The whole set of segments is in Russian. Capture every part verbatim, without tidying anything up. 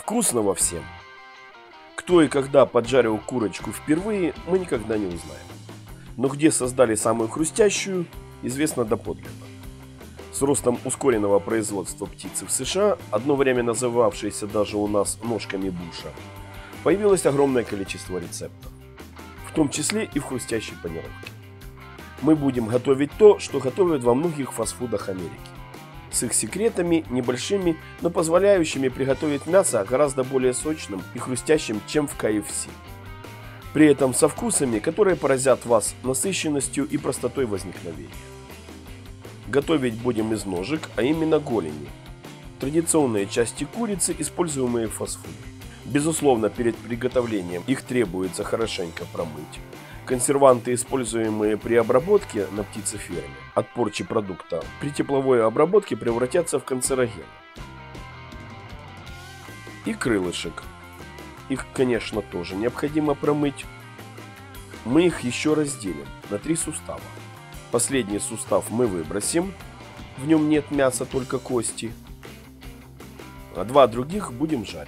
Вкусного всем! Кто и когда поджарил курочку впервые, мы никогда не узнаем. Но где создали самую хрустящую, известно доподлинно. С ростом ускоренного производства птицы в США, одно время называвшееся даже у нас ножками Буша, появилось огромное количество рецептов, в том числе и в хрустящей панировке. Мы будем готовить то, что готовят во многих фастфудах Америки, с их секретами небольшими, но позволяющими приготовить мясо гораздо более сочным и хрустящим, чем в кей эф си. При этом со вкусами, которые поразят вас насыщенностью и простотой возникновения. Готовить будем из ножек, а именно голени. Традиционные части курицы, используемые в фастфуде. Безусловно, перед приготовлением их требуется хорошенько промыть. Консерванты, используемые при обработке на птицеферме от порчи продукта, при тепловой обработке превратятся в канцерогены. И крылышек. Их, конечно, тоже необходимо промыть. Мы их еще разделим на три сустава. Последний сустав мы выбросим. В нем нет мяса, только кости. А два других будем жарить.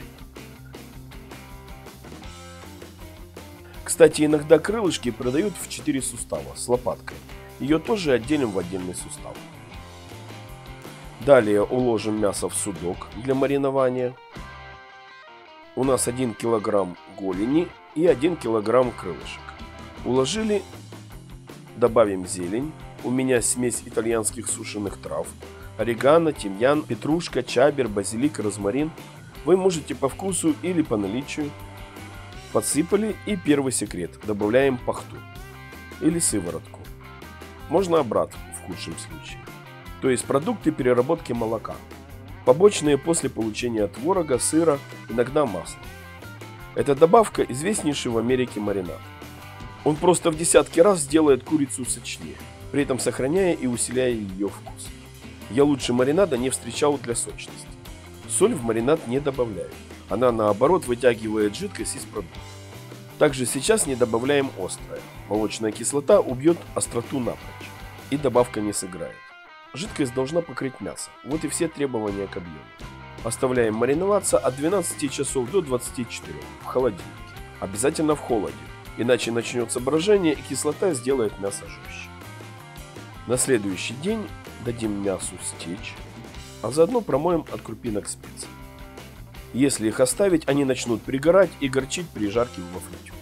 Кстати, иногда крылышки продают в четыре сустава с лопаткой. Ее тоже отделим в отдельный сустав. Далее уложим мясо в судок для маринования. У нас один килограмм голени и один килограмм крылышек. Уложили, добавим зелень. У меня смесь итальянских сушеных трав. Орегано, тимьян, петрушка, чабер, базилик, розмарин. Вы можете по вкусу или по наличию. Подсыпали, и первый секрет. Добавляем пахту или сыворотку. Можно обратно в худшем случае. То есть продукты переработки молока. Побочные после получения творога, сыра, иногда масла. Эта добавка известнейший в Америке маринад. Он просто в десятки раз сделает курицу сочнее, при этом сохраняя и усиляя ее вкус. Я лучше маринада не встречал для сочности. Соль в маринад не добавляю. Она, наоборот, вытягивает жидкость из продукта. Также сейчас не добавляем острое. Молочная кислота убьет остроту напрочь. И добавка не сыграет. Жидкость должна покрыть мясо. Вот и все требования к объему. Оставляем мариноваться от двенадцати часов до двадцати четырёх в холодильнике. Обязательно в холоде. Иначе начнется брожение, и кислота сделает мясо жестче. На следующий день дадим мясу стечь, а заодно промоем от крупинок специй. Если их оставить, они начнут пригорать и горчить при жарке во фритюре.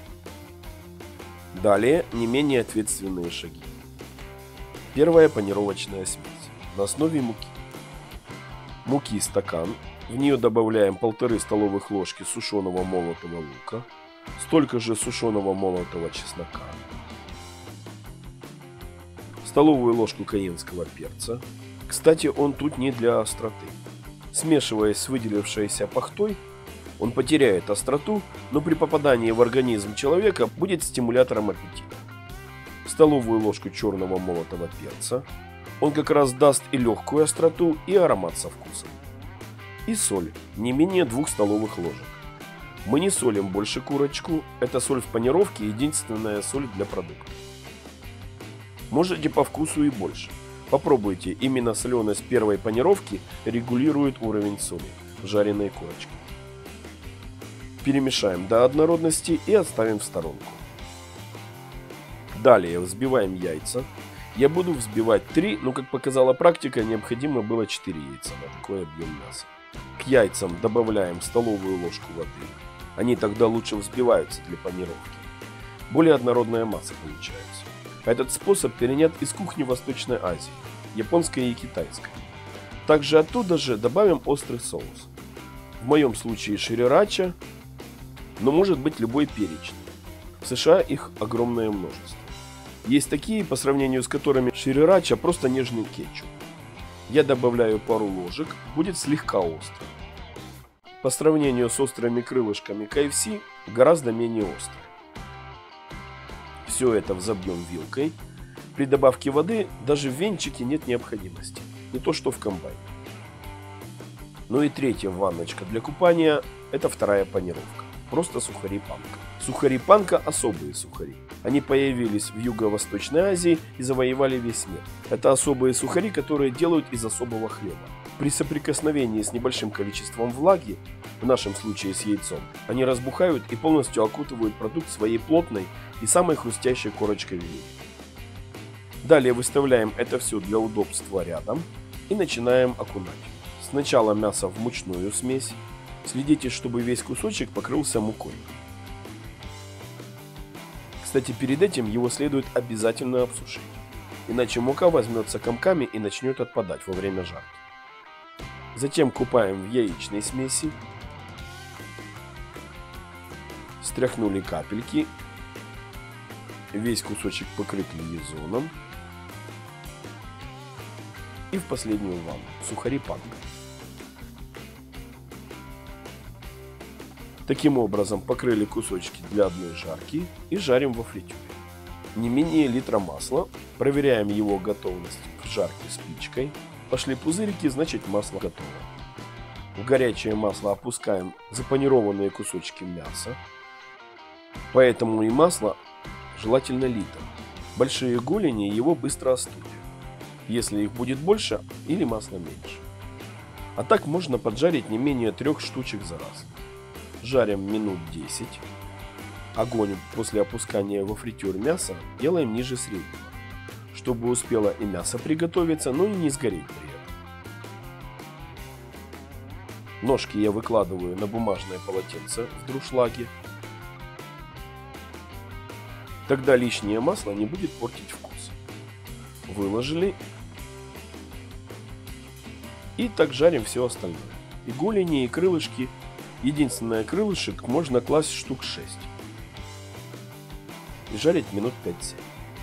Далее не менее ответственные шаги. Первая панировочная смесь на основе муки. Муки стакан, в нее добавляем полторы столовых ложки сушеного молотого лука, столько же сушеного молотого чеснока, столовую ложку каенского перца. Кстати, он тут не для остроты. Смешиваясь с выделившейся пахтой, он потеряет остроту, но при попадании в организм человека будет стимулятором аппетита. Столовую ложку черного молотого перца. Он как раз даст и легкую остроту, и аромат со вкусом. И соль, не менее двух столовых ложек. Мы не солим больше курочку, это соль в панировке, единственная соль для продукта. Можете по вкусу и больше. Попробуйте, именно соленость первой панировки регулирует уровень соли в жареной курочке. Перемешаем до однородности и отставим в сторонку. Далее взбиваем яйца. Я буду взбивать три, но, как показала практика, необходимо было четыре яйца на такой объем мяса. К яйцам добавляем столовую ложку воды. Они тогда лучше взбиваются для панировки. Более однородная масса получается. Этот способ перенят из кухни Восточной Азии, японской и китайской. Также оттуда же добавим острый соус. В моем случае шрирача, но может быть любой перечный. В США их огромное множество. Есть такие, по сравнению с которыми шрирача просто нежный кетчуп. Я добавляю пару ложек, будет слегка острый. По сравнению с острыми крылышками кей эф си гораздо менее острый. Все это взобьем вилкой. При добавке воды даже в венчике нет необходимости. Не то что в комбайне. Ну и третья ванночка для купания – это вторая панировка. Просто сухари панка. Сухари панка – особые сухари. Они появились в Юго-Восточной Азии и завоевали весь мир. Это особые сухари, которые делают из особого хлеба. При соприкосновении с небольшим количеством влаги, в нашем случае с яйцом, они разбухают и полностью окутывают продукт своей плотной и самой хрустящей корочкой внутри. Далее выставляем это все для удобства рядом и начинаем окунать. Сначала мясо в мучную смесь. Следите, чтобы весь кусочек покрылся мукой. Кстати, перед этим его следует обязательно обсушить, иначе мука возьмется комками и начнет отпадать во время жарки. Затем купаем в яичной смеси. Стряхнули капельки. Весь кусочек покрыт лизоном. И в последнюю ванну сухари панко. Таким образом покрыли кусочки для одной жарки и жарим во фритюре. Не менее литра масла. Проверяем его готовность к жарке спичкой. Пошли пузырики, значит масло готово. В горячее масло опускаем запанированные кусочки мяса. Поэтому и масло желательно литр. Большие голени его быстро остудят, если их будет больше или масла меньше. А так можно поджарить не менее трех штучек за раз. Жарим минут десять. Огонь после опускания во фритюр мяса делаем ниже среднего, чтобы успело и мясо приготовиться, но и не сгореть при этом. Ножки я выкладываю на бумажное полотенце в друшлаге. Тогда лишнее масло не будет портить вкус. Выложили. И так жарим все остальное. И голени, и крылышки. Единственное, крылышек можно класть штук шесть. И жарить минут пять-семь.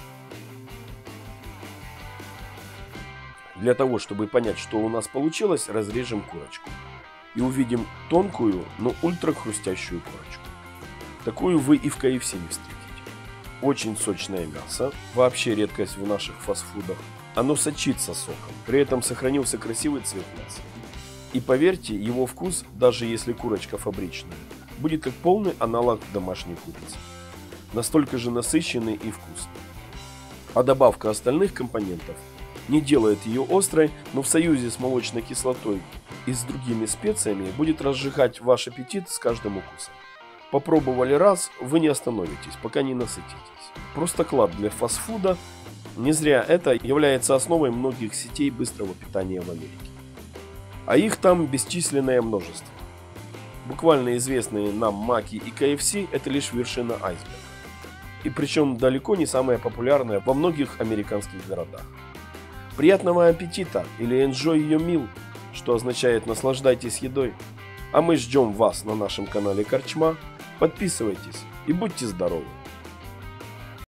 Для того, чтобы понять, что у нас получилось, разрежем курочку. И увидим тонкую, но ультра хрустящую корочку. Такую вы и в ка эф си не встретите. Очень сочное мясо. Вообще редкость в наших фастфудах. Оно сочится соком. При этом сохранился красивый цвет мяса. И поверьте, его вкус, даже если курочка фабричная, будет как полный аналог домашней курицы. Настолько же насыщенный и вкусный. А добавка остальных компонентов не делает ее острой, но в союзе с молочной кислотой и с другими специями будет разжигать ваш аппетит с каждым укусом. Попробовали раз, вы не остановитесь, пока не насытитесь. Просто клад для фастфуда. Не зря это является основой многих сетей быстрого питания в Америке. А их там бесчисленное множество. Буквально известные нам Маки и ка эф си это лишь вершина айсберга. И причем далеко не самая популярная во многих американских городах. Приятного аппетита или enjoy your meal, что означает наслаждайтесь едой. А мы ждем вас на нашем канале Корчма. Подписывайтесь и будьте здоровы!